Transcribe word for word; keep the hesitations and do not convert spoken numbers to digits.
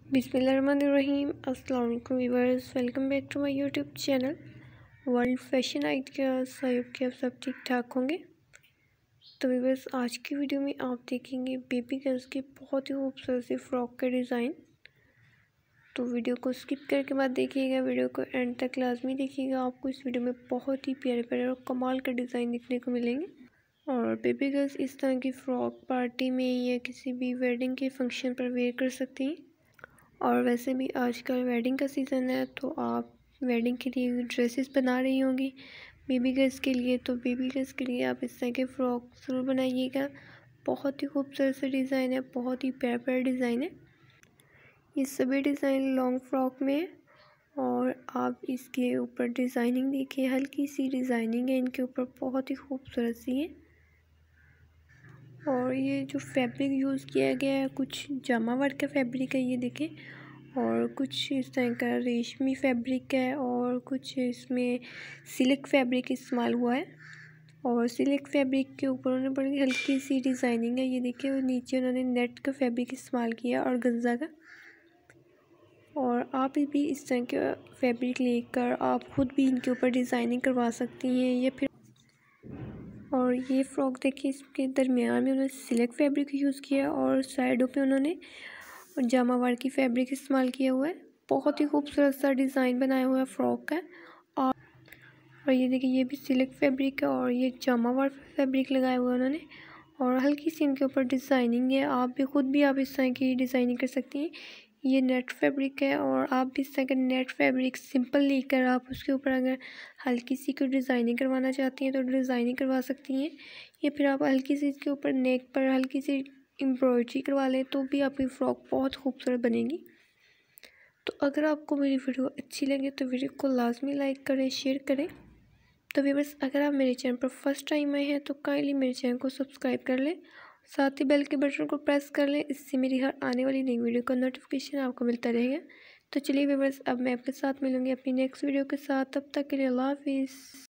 बिस्मिल्लाहिर्रहमानिर्रहीम। अस्सलाम वालेकुम viewers, welcome back to my YouTube channel world fashion ideas. I hope कि आप सब ठीक ठाक होंगे। तो व्यूअर्स, आज की वीडियो में आप देखेंगे बेबी गर्ल्स की बहुत ही खूबसूरत सी फ़्रॉक का डिज़ाइन। तो वीडियो को स्किप करके मत देखिएगा, वीडियो को एंड तक लाजमी देखिएगा। आपको इस वीडियो में बहुत ही प्यारे प्यारे और कमाल का डिज़ाइन देखने को मिलेंगे। और बेबी गर्ल्स इस तरह की फ़्रॉक पार्टी में या किसी भी वेडिंग के फंक्शन पर वेयर कर सकती हैं। और वैसे भी आजकल वेडिंग का सीज़न है, तो आप वेडिंग के लिए ड्रेसेस बना रही होंगी बेबी गर्ल्स के लिए। तो बेबी गर्ल्स के लिए आप इस तरह के फ़्रॉक ज़रूर बनाइएगा। बहुत ही खूबसूरत सा डिज़ाइन है, बहुत ही प्यारा प्यारा डिज़ाइन है। ये सभी डिज़ाइन लॉन्ग फ्रॉक में है और आप इसके ऊपर डिज़ाइनिंग देखिए, हल्की सी डिज़ाइनिंग है इनके ऊपर, बहुत ही खूबसूरत सी है। और ये जो फैब्रिक यूज़ किया गया है कुछ जामा वर्क का फैब्रिक है, ये देखें। और कुछ इस तरह का रेशमी फैब्रिक है और कुछ इसमें सिल्क फैब्रिक इस्तेमाल हुआ है। और सिल्क फैब्रिक के ऊपर उन्होंने बड़ी हल्की सी डिज़ाइनिंग है, ये देखिए। और नीचे उन्होंने नेट का फैब्रिक इस्तेमाल किया और गंजा का। और आप भी इस तरह के फैब्रिक लेकर आप खुद भी इनके ऊपर डिज़ाइनिंग करवा सकती हैं या फिर। और ये फ़्रॉक देखिए, इसके दरमियान में उन्होंने सिल्क फैब्रिक यूज़ किया और साइडों पे उन्होंने जामा वर्क की फैब्रिक इस्तेमाल किया हुआ है। बहुत ही खूबसूरत सा डिज़ाइन बनाया हुआ है फ़्रॉक का। और और ये देखिए, ये भी सिल्क फैब्रिक है और ये जामा वर्क फैब्रिक लगाया हुआ है उन्होंने। और हल्की सी इनके ऊपर डिज़ाइनिंग है, आप भी खुद भी आप इस तरह की डिज़ाइनिंग कर सकती हैं। ये नेट फैब्रिक है और आप भी इस तरह का नेट फैब्रिक सिंपल लेकर आप उसके ऊपर अगर हल्की सी कोई डिज़ाइनिंग करवाना चाहती हैं तो डिज़ाइनिंग करवा सकती हैं। या फिर आप हल्की सी इसके ऊपर नेक पर हल्की सी एम्ब्रॉयडरी करवा लें तो भी आपकी फ़्रॉक बहुत खूबसूरत बनेगी। तो अगर आपको मेरी वीडियो अच्छी लगे तो वीडियो को लाजमी लाइक करें, शेयर करें। तो व्यूअर्स, अगर आप मेरे चैनल पर फर्स्ट टाइम आए हैं तो काइंडली मेरे चैनल को सब्सक्राइब कर लें, साथ ही बेल के बटन को प्रेस कर लें। इससे मेरी हर आने वाली नई वीडियो का नोटिफिकेशन आपको मिलता रहेगा। तो चलिए व्यूअर्स, अब मैं आपके साथ मिलूँगी अपनी नेक्स्ट वीडियो के साथ। तब तक के लिए अल्लाह हाफिज़।